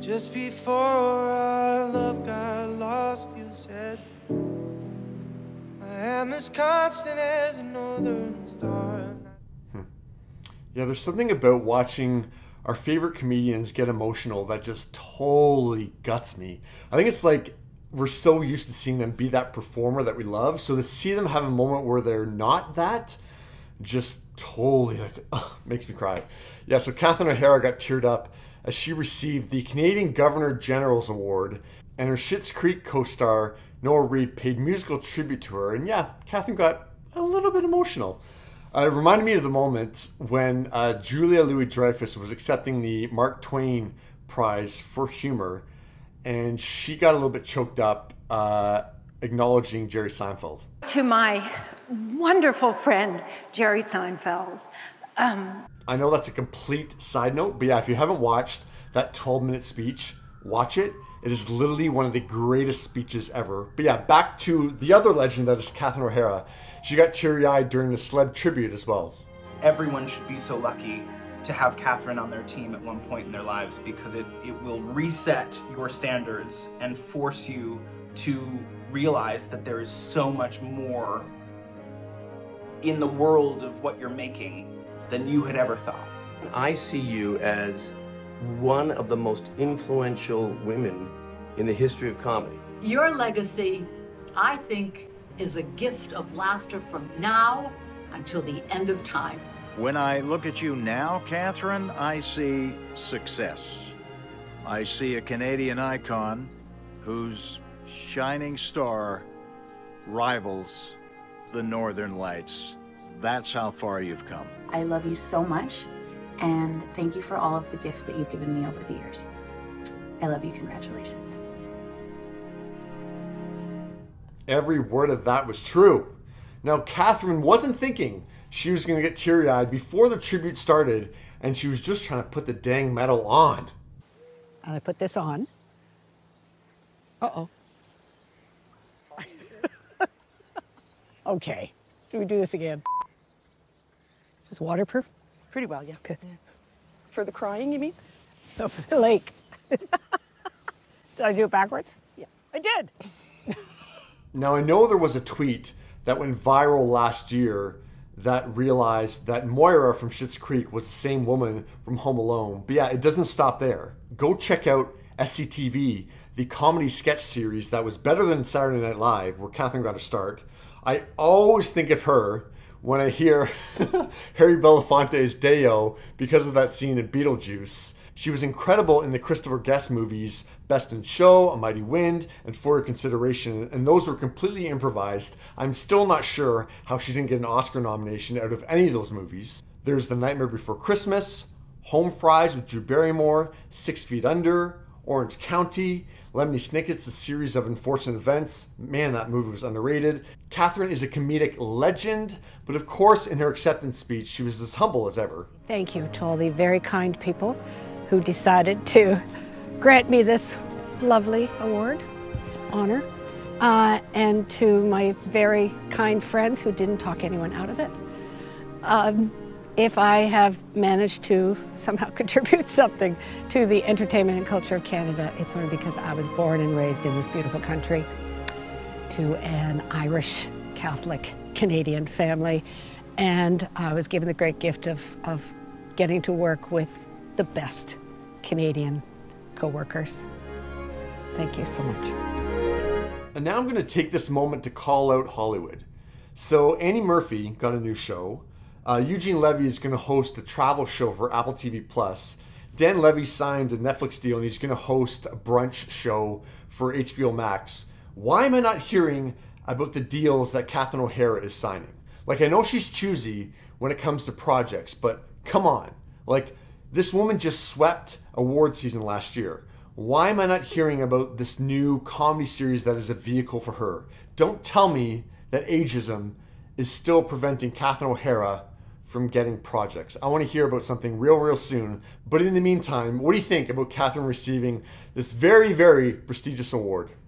Just before our love got lost, you said, I am as constant as a northern star. Yeah, there's something about watching our favorite comedians get emotional that just totally guts me. I think it's like we're so used to seeing them be that performer that we love, so to see them have a moment where they're not that, just totally makes me cry. Yeah, so Catherine O'Hara got teared up as she received the Canadian Governor General's Award, and her Schitt's Creek co-star Noah Reid paid musical tribute to her, and yeah, Catherine got a little bit emotional. It reminded me of the moment when Julia Louis-Dreyfus was accepting the Mark Twain Prize for Humor, and she got a little bit choked up acknowledging Jerry Seinfeld. To my wonderful friend, Jerry Seinfeld. I know that's a complete side note, but yeah, if you haven't watched that 12-minute speech, watch it. It is literally one of the greatest speeches ever. But yeah, back to the other legend that is Catherine O'Hara. She got teary-eyed during the celeb tribute as well. Everyone should be so lucky to have Catherine on their team at one point in their lives, because it will reset your standards and force you to realize that there is so much more in the world of what you're making than you had ever thought. I see you as one of the most influential women in the history of comedy. Your legacy, I think, is a gift of laughter from now until the end of time. When I look at you now, Catherine, I see success. I see a Canadian icon whose shining star rivals the Northern Lights. That's how far you've come. I love you so much, and thank you for all of the gifts that you've given me over the years. I love you. Congratulations. Every word of that was true. Now, Catherine wasn't thinking she was going to get teary-eyed before the tribute started, and she was just trying to put the dang medal on. And I put this on. Uh-oh. Okay. Do we do this again? Is this waterproof? Pretty well, yeah. Good. Yeah. For the crying, you mean? No, for the lake. Did I do it backwards? Yeah. I did. Now, I know there was a tweet that went viral last year that realized that Moira from Schitt's Creek was the same woman from Home Alone. But yeah, it doesn't stop there. Go check out SCTV, the comedy sketch series that was better than Saturday Night Live, where Catherine got her start. I always think of her when I hear Harry Belafonte's Deo because of that scene in Beetlejuice. She was incredible in the Christopher Guest movies Best in Show, A Mighty Wind, and For Your Consideration, and those were completely improvised. I'm still not sure how she didn't get an Oscar nomination out of any of those movies. There's The Nightmare Before Christmas, Home Fries with Drew Barrymore, 6 Feet Under, Orange County, Lemony Snicket's A Series of Unfortunate Events. Man, that movie was underrated. Catherine is a comedic legend, but of course in her acceptance speech she was as humble as ever. Thank you to all the very kind people who decided to grant me this lovely award, honor, and to my very kind friends who didn't talk anyone out of it. If I have managed to somehow contribute something to the entertainment and culture of Canada, it's only because I was born and raised in this beautiful country to an Irish Catholic Canadian family, and I was given the great gift of getting to work with the best Canadian co-workers. Thank you so much. And now I'm going to take this moment to call out Hollywood. So Annie Murphy got a new show. Eugene Levy is going to host a travel show for Apple TV+. Dan Levy signed a Netflix deal and he's going to host a brunch show for HBO Max. Why am I not hearing about the deals that Catherine O'Hara is signing? Like, I know she's choosy when it comes to projects, but come on. Like, this woman just swept award season last year. Why am I not hearing about this new comedy series that is a vehicle for her? Don't tell me that ageism is still preventing Catherine O'Hara from getting projects. I want to hear about something real soon. But in the meantime, what do you think about Catherine receiving this very, very prestigious award?